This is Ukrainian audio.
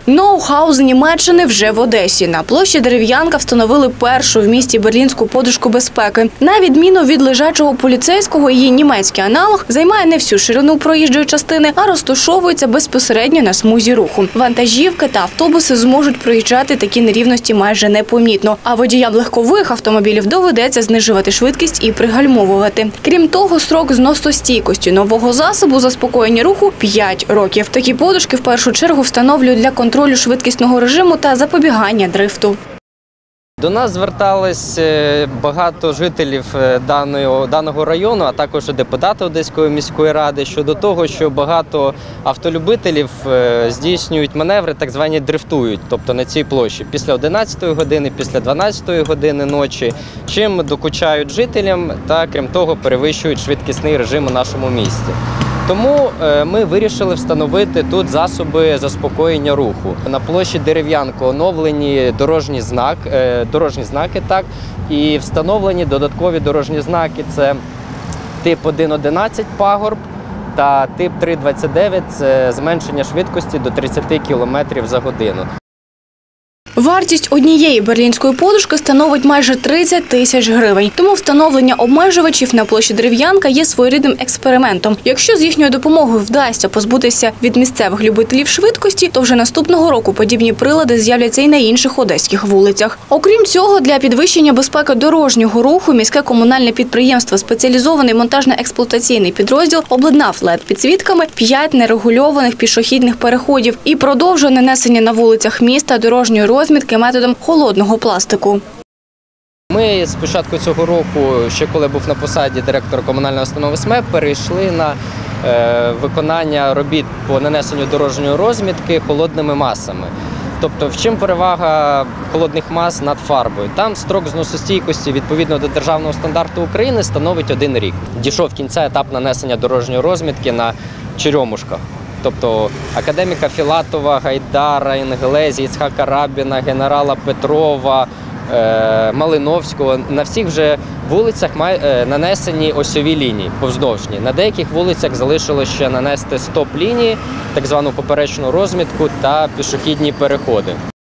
Ноу-хау з Німеччини вже в Одесі. На площі Дерев'янка встановили першу в місті берлінську подушку безпеки. На відміну від лежачого поліцейського, її німецький аналог займає не всю ширину проїжджої частини, а розташовується безпосередньо на смузі руху. Вантажівки та автобуси зможуть проїжджати такі нерівності майже непомітно, а водіям легкових автомобілів доведеться знижувати швидкість і пригальмовувати. Крім того, строк зносостійкості нового засобу заспокоєння руху – 5 років. Такі подушки в першу чергу встановлюють для контролю швидкісного режиму та запобігання дрифту. До нас звертались багато жителів даного району, а також депутати Одеської міської ради щодо того, що багато автолюбителів здійснюють маневри, так звані дрифтують, тобто на цій площі після 11-ї години, після 12-ї години ночі, чим докучають жителям та, крім того, перевищують швидкісний режим у нашому місті. Тому ми вирішили встановити тут засоби заспокоєння руху. На площі Дерев'янка оновлені дорожні знаки, і встановлені додаткові дорожні знаки. Це тип 1.11 пагорб та тип 3.29 – це зменшення швидкості до 30 км за годину. Вартість однієї берлінської подушки становить майже 30 тисяч гривень. Тому встановлення обмежувачів на площі Дерев'янка є своєрідним експериментом. Якщо з їхньою допомогою вдасться позбутися від місцевих любителів швидкості, то вже наступного року подібні прилади з'являться і на інших одеських вулицях. Окрім цього, для підвищення безпеки дорожнього руху міське комунальне підприємство «Спеціалізований монтажно-експлуатаційний підрозділ» обладнав LED-підсвітками 5 нерегульованих пішохідних переходів і продовжує нанесення на вулицях міста дорожньої розмітки методом холодного пластику. Ми з початку цього року, ще коли був на посаді директора комунальної установи СМЕП, перейшли на виконання робіт по нанесенню дорожньої розмітки холодними масами. Тобто, в чим перевага холодних мас над фарбою? Там строк зносостійкості відповідно до державного стандарту України становить 1 рік. Дійшов кінця етап нанесення дорожньої розмітки на черемушках. Тобто академіка Філатова, Гайдара, Інгелезі, Іцхака Рабіна, генерала Петрова, Малиновського. На всіх вже вулицях нанесені осьові лінії повздовжні. На деяких вулицях залишилося ще нанести стоп-лінії, так звану поперечну розмітку та пішохідні переходи.